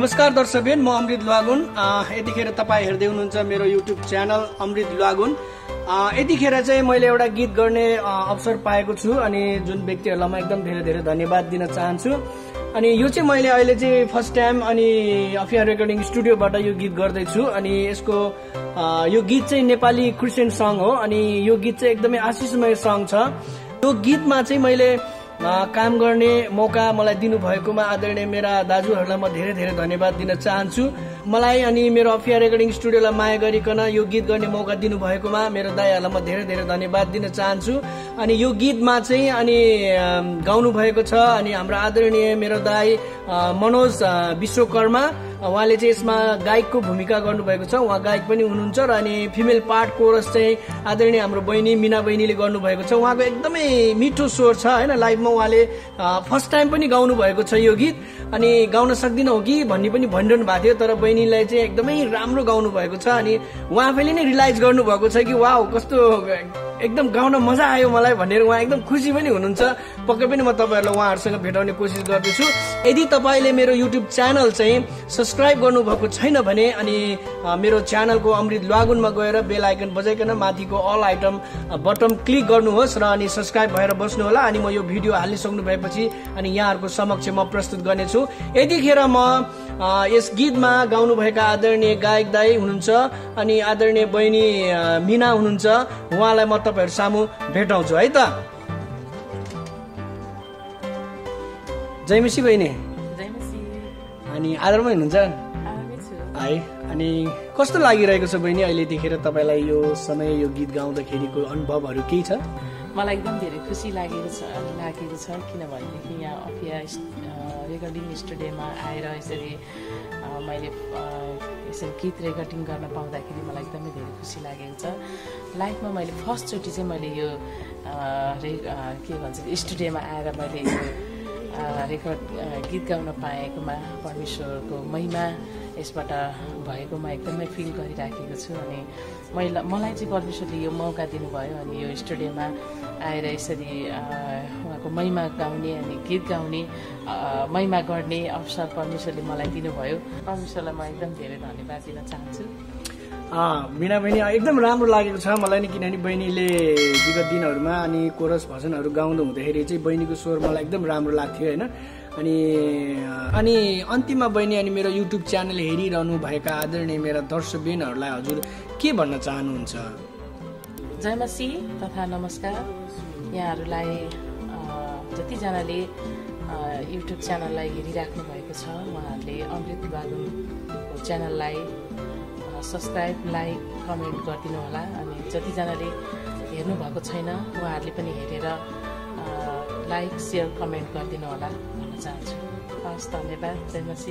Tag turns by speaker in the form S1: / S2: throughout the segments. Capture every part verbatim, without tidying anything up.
S1: नमस्कार दर्शकबिन, म अमृत लवागुन। यतिखेर तपाईं हेर्दै हुनुहुन्छ मेरो युट्युब च्यानल अमृत लवागुन। यतिखेर चाहिँ मैले एउटा गीत गर्ने अवसर पाएको छु अनि जुन व्यक्तिहरूलाई म एकदम धेरै धेरै धन्यवाद दिन चाहन्छु। अनि यो चाहिँ मैले अहिले चाहिँ फर्स्ट टाइम अनि अफिया रेकर्डिङ स्टुडियोबाट यो गीत गर्दैछु। अनि यसको यो गीत चाहिँ नेपाली क्रिस्चियन सङ हो अनि यो गीत चाहिँ एकदमै आशिषमय सङ छ। यो गीतमा चाहिँ मैले काम गर्ने मौका मलाई दिनुभएकोमा आदरणीय मेरा दाजुहरूलाई म धेरै धेरै धन्यवाद दिन चाहन्छु। मलाई अनि मेरो अफिया रेकर्डिङ स्टुडियोलाई माया गरिकन यो गीत गर्ने मौका दिनुभएकोमा मेरो दाइहरूलाई म धेरै धेरै धन्यवाद दिन चाहन्छु। अनि यो गीतमा चाहिँ अनि गाउनु भएको छ अनि हाम्रो आदरणीय मेरो दाइ मनोज विश्वकर्मा, उहाँले चाहिँ यसमा गायकको भूमिका गर्नुभएको छ। उहाँ गायक पनि हुनुहुन्छ र अनि फिमेल पार्ट कोरस चाहिँ आदरणीय हाम्रो बहिनी मिना बहिनीले गर्नुभएको छ। उहाँको एकदमै मिठो स्वर छ होइन। लाइभमा उहाँले फर्स्ट टाइम पनि गाउनु भएको छ यो गीत। अनि गाउन सक्दिनौ कि भन्ने पनि भनिरहनु भएको थियो, तर बहिनीलाई चाहिँ एकदमै राम्रो गाउनु भएको छ। अनि उहाँ आफैले नै रियलाइज गर्नुभएको छ कि वाउ कस्तो एकदम गाउन मजा आयो मलाई भनेर उहाँ एकदम खुसी पनि हुनुहुन्छ। पक्कै पनि म तपाईँहरूलाई उहाँहरूसँग भेटाउने कोसिस गर्दैछु। यदि तपाईँले मेरो युट्युब च्यानल चाहिँ सब्सक्राइब गर्नुभएको छैन भने अनि मेरो च्यानलको अमृत लवागुनमा गएर बेल आइकन बजाइकन माथिको अल आइटम बटन क्लिक गर्नुहोस् र अनि सब्सक्राइब भएर बस्नुहोला। अनि म यो भिडियो हालिसक्नु भएपछि अनि यहाँहरूको समक्ष म प्रस्तुत गर्नेछु। यतिखेर म यस गीतमा गाउनुभएका आदरणीय गायक दाई हुनुहुन्छ अनि आदरणीय बहिनी मिना हुनुहुन्छ। उहाँलाई म तपाईँहरू सामु भेटाउँछु है त। जयमसी बहिनी। अनि आदरमा हुनुहुन्छ है। अनि कस्तो लागिरहेको छ बहिनी अहिले देखेर तपाईँलाई यो समय यो गीत गाउँदाखेरिको अनुभवहरू केही छ?
S2: मलाई एकदम धेरै खुसी लागेको छ लागेको छ किनभनेदेखि यहाँ अफिया रेकर्डिङ स्टुडियोमा आएर यसरी मैले यसरी गीत रेकर्डिङ गर्न पाउँदाखेरि मलाई एकदमै धेरै खुसी लागेको छ। लाइफमा मैले फर्स्टचोटि चाहिँ मैले यो रे के भन्छ स्टुडियोमा आएर मैले यो रेकर्ड गीत गाउन पाएकोमा परमेश्वरको महिमा यसबाट भएकोमा एकदमै फिल गरिराखेको छु। अनि मैले मलाई चाहिँ परमेश्वरले यो मौका दिनुभयो अनि यो स्टुडियोमा आएर यसरी उहाँको महिमा गाउने अनि गीत गाउने महिमा गर्ने अवसर परमेश्वरले मलाई दिनुभयो। परमेश्वरलाई म एकदम धेरै धन्यवाद दिन चाहन्छु।
S1: मिना बहिनी एकदम राम्रो लागेको छ मलाई नि, किनभने बहिनीले विगत दिनहरूमा अनि कोरस भजनहरू गाउँदा हुँदाखेरि चाहिँ बहिनीको स्वर मलाई एकदम राम्रो लाग्थ्यो होइन। अनि अनि अन्तिममा बहिनी अनि मेरो युट्युब च्यानल हेरिरहनु भएका आदरणीय मेरा दर्शकबिनहरूलाई हजुर के भन्न चाहनुहुन्छ?
S2: जयमसी तथा नमस्कार। यहाँहरूलाई जतिजनाले युट्युब च्यानललाई हेरिराख्नु भएको छ उहाँहरूले अमृत लवागुनको च्यानललाई सब्सक्राइब लाइक कमेन्ट गरिदिनु होला। अनि जतिजनाले हेर्नु भएको छैन उहाँहरूले पनि हेरेर लाइक सेयर कमेन्ट गरिदिनु होला भन्न चाहन्छु। हस्, धन्यवाद। जयमसी।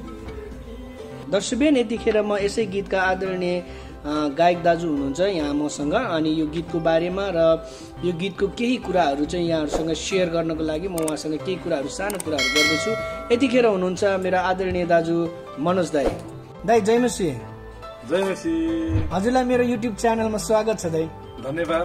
S1: दर्शकबिन, यतिखेर म यसै गीतका आदरणीय गायक दाजु हुनुहुन्छ यहाँ मसँग अनि यो गीतको बारेमा र यो गीतको केही कुराहरू चाहिँ यहाँहरूसँग सेयर गर्नको लागि म उहाँसँग केही कुराहरू सानो कुराहरू गर्दैछु। यतिखेर हुनुहुन्छ मेरा आदरणीय दाजु मनोज दाई। दाई जयमसी।
S3: जयमसी।
S1: हजुरलाई मेरो युट्युब च्यानलमा स्वागत छ दाई।
S3: धन्यवाद।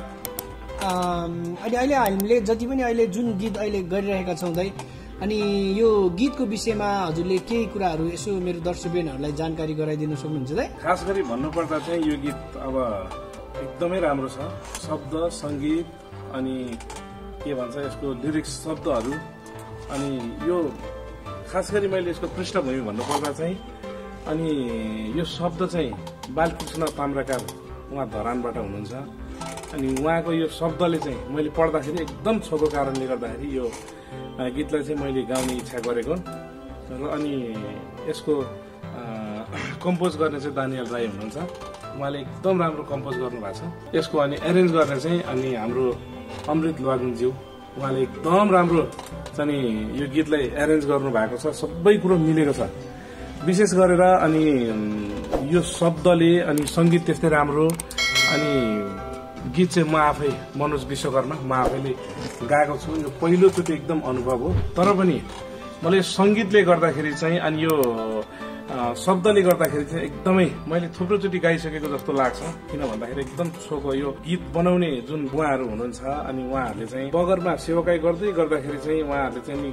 S1: अनि अहिले हामीले जति पनि अहिले जुन गीत अहिले गरिरहेका छौँ दाई, अनि यो गीतको विषयमा हजुरले केही कुराहरू यसो मेरो दर्शकबिनहरूलाई जानकारी गराइदिनु सक्नुहुन्छ दाई?
S3: खास गरी भन्नुपर्दा चाहिँ यो गीत अब एकदमै राम्रो छ। शब्द सङ्गीत अनि के भन्छ यसको लिरिक्स शब्दहरू अनि यो खास गरी मैले यसको पृष्ठभूमि भन्नुपर्दा चाहिँ अनि यो शब्द चाहिँ बालकृष्ण ताम्राकार उहाँ धरानबाट हुनुहुन्छ। अनि उहाँको यो शब्दले चाहिँ मैले पढ्दाखेरि एकदम छोटो कारणले गर्दाखेरि यो गीतलाई चाहिँ मैले गाउने इच्छा गरेको र अनि यसको कम्पोज गर्ने चाहिँ दानियल राई हुनुहुन्छ। उहाँले एकदम राम्रो कम्पोज गर्नुभएको छ यसको। अनि एरेन्ज गर्ने चाहिँ अनि हाम्रो अमृत लवागुनज्यू, उहाँले एकदम राम्रो चाहिँ यो गीतलाई एरेन्ज गर्नुभएको छ। सबै कुरो मिलेको छ विशेष गरेर। अनि यो शब्दले अनि सङ्गीत त्यस्तै राम्रो अनि गीत चाहिँ म आफै मनोज विश्वकर्मा म आफैले गाएको छु। यो पहिलोचोटि एकदम अनुभव हो, तर पनि मलाई सङ्गीतले गर्दाखेरि चाहिँ अनि यो शब्दले गर्दाखेरि चाहिँ एकदमै मैले थुप्रोचोटि गाइसकेको जस्तो लाग्छ। किन भन्दाखेरि एकदम छोको यो गीत बनाउने जुन उहाँहरू हुनुहुन्छ अनि उहाँहरूले चाहिँ बगरमा सेवाकाई गर्दै गर्दाखेरि चाहिँ उहाँहरूले चाहिँ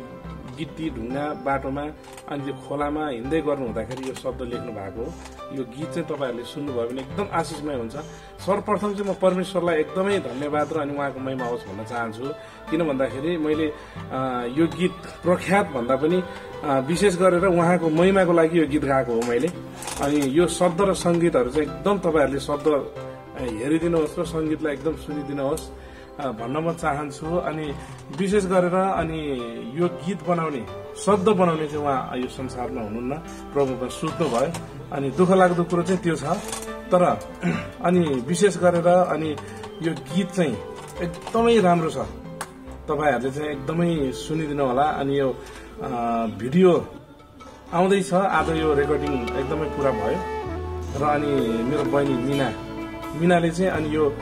S3: गिट्टी ढुङ्गा बाटोमा अनि त्यो खोलामा हिँड्दै गर्नु हुँदाखेरि यो शब्द लेख्नु भएको हो। यो गीत चाहिँ तपाईँहरूले सुन्नुभयो भने एकदम आशिषमय हुन्छ। सर्वप्रथम चाहिँ म परमेश्वरलाई एकदमै धन्यवाद र अनि उहाँको महिमा होस् भन्न चाहन्छु। किन भन्दाखेरि मैले यो गीत प्रख्यात भन्दा पनि विशेष गरेर उहाँको महिमाको लागि यो गीत गाएको हो मैले। अनि यो शब्द र सङ्गीतहरू चाहिँ एकदम तपाईँहरूले शब्द हेरिदिनुहोस् र सङ्गीतलाई एकदम सुनिदिनुहोस् भन्न म चाहन्छु। अनि विशेष गरेर अनि यो गीत बनाउने शब्द बनाउने चाहिँ उहाँ यो संसारमा हुनुहुन्न, प्रभुमा सुत्नु भयो। अनि दुःख लाग्दो कुरो चाहिँ त्यो छ। तर अनि विशेष गरेर अनि यो गीत चाहिँ एकदमै राम्रो छ, तपाईँहरूले चाहिँ एकदमै सुनिदिनु होला। अनि यो भिडियो आउँदैछ, आज यो रेकर्डिङ एकदमै पुरा भयो र अनि मेरो बहिनी मिना मिनाले चाहिँ अनि यो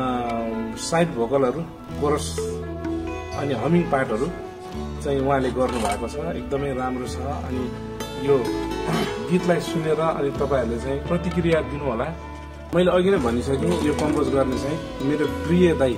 S3: साइड भोकलहरू कोरस अनि हमिङ पार्टहरू चाहिँ उहाँले गर्नु भएको छ, एकदमै राम्रो छ। अनि यो गीतलाई सुनेर अनि तपाईँहरूले चाहिँ प्रतिक्रिया दिनु होला। मैले अघि नै भनिसकेँ, यो कम्पोज गर्ने चाहिँ मेरो प्रिय दाइ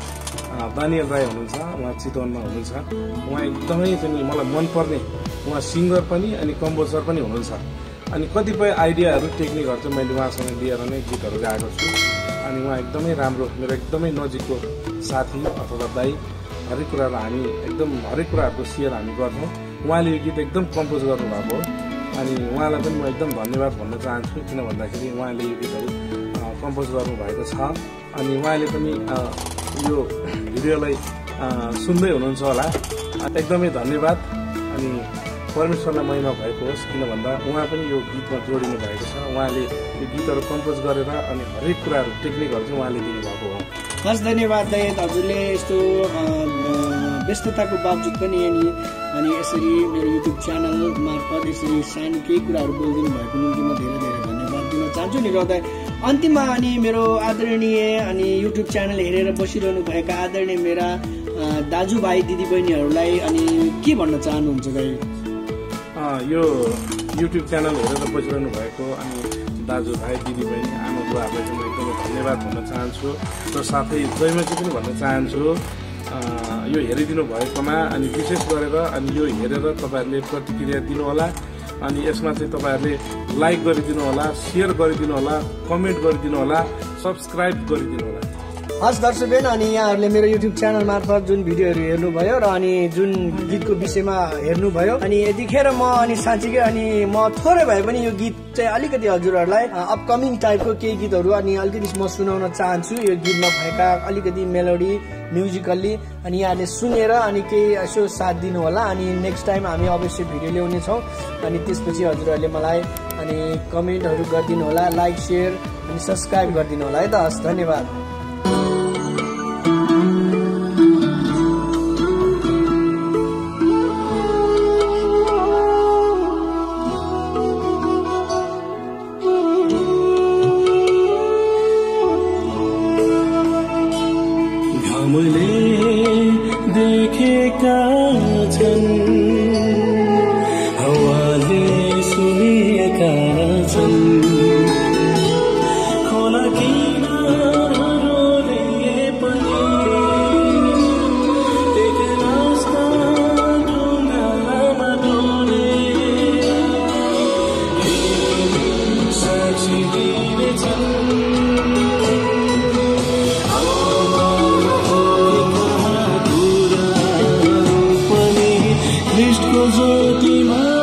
S3: दानियल राई हुनुहुन्छ, उहाँ चितवनमा हुनुहुन्छ। उहाँ एकदमै चाहिँ मलाई मनपर्ने उहाँ सिङ्गर पनि अनि कम्पोजर पनि हुनुहुन्छ। अनि कतिपय आइडियाहरू टेक्निकहरू चाहिँ मैले उहाँसँग लिएर नै गीतहरू गाएको छु। अनि उहाँ एकदमै राम्रो, मेरो एकदमै नजिकको साथी अथवा दाइ, हरेक कुराहरू हामी एकदम हरेक कुराहरूको सेयर हामी गर्छौँ। उहाँले यो गीत एकदम कम्पोज गर्नुभएको हो। अनि उहाँलाई पनि म एकदम धन्यवाद भन्न चाहन्छु, किन भन्दाखेरि उहाँले यो गीतहरू कम्पोज गर्नुभएको छ। अनि उहाँले पनि यो भिडियोलाई सुन्दै हुनुहुन्छ होला, एकदमै धन्यवाद। अनि परमेश्वरलाई महिमा भएको होस्, किन भन्दा उहाँ पनि यो गीतमा जोडिनु भएको छ। उहाँले यो गीतहरू कम्पोज गरेर अनि हरेक कुराहरू टेक्निकहरू चाहिँ उहाँले दिनुभएको हो।
S1: हस्, धन्यवाद दाइ। हजुरले यस्तो व्यस्तताको बावजुद पनि अनि अनि यसरी मेरो युट्युब च्यानल मार्फत यसरी सानो केही कुराहरू बोलिदिनु भएको निम्ति म धेरै धेरै धन्यवाद दिन चाहन्छु नि। र अन्तिममा अनि मेरो आदरणीय अनि युट्युब च्यानल हेरेर बसिरहनु भएका आदरणीय मेरा दाजुभाइ दिदीबहिनीहरूलाई अनि के भन्न चाहनुहुन्छ दाइ?
S3: यो युट्युब च्यानल हेरेर बसिरहनु भएको अनि दाजुभाइ दिदीबहिनी आमा बुवाहरूलाई चाहिँ म एकदमै धन्यवाद भन्न चाहन्छु र साथै जयमसी पनि भन्न चाहन्छु यो हेरिदिनु भएकोमा। अनि विशेष गरेर अनि यो हेरेर तपाईँहरूले प्रतिक्रिया दिनुहोला। अनि यसमा चाहिँ तपाईँहरूले लाइक गरिदिनु होला, सेयर गरिदिनु होला, कमेन्ट गरिदिनु होला, सब्सक्राइब गरिदिनु होला।
S1: हस् दर्शकबिन, अनि यहाँहरूले मेरो युट्युब च्यानल मार्फत जुन भिडियोहरू हेर्नुभयो र अनि जुन गीतको विषयमा हेर्नुभयो, अनि यतिखेर म अनि साँच्चीकै अनि म थोरै भए पनि यो गीत चाहिँ अलिकति हजुरहरूलाई अपकमिङ टाइपको केही गीतहरू अनि अलिकति म सुनाउन चाहन्छु। यो गीतमा भएका अलिकति मेलोडी म्युजिकल्ली अनि यहाँले सुनेर अनि केही यसो साथ दिनु होला। अनि नेक्स्ट टाइम हामी अवश्य भिडियो ल्याउनेछौँ। अनि त्यसपछि हजुरहरूले मलाई अनि कमेन्टहरू गरिदिनु होला, लाइक सेयर अनि सब्सक्राइब गरिदिनु होला है त। हस्, धन्यवाद।
S4: घमले देखेका छन्, हावाले सुनेका छन्, खोला किनारले पनि देखेलास्ता ढुङ्गामा डोले साक्षी दिनेछन्। ज्योतिमा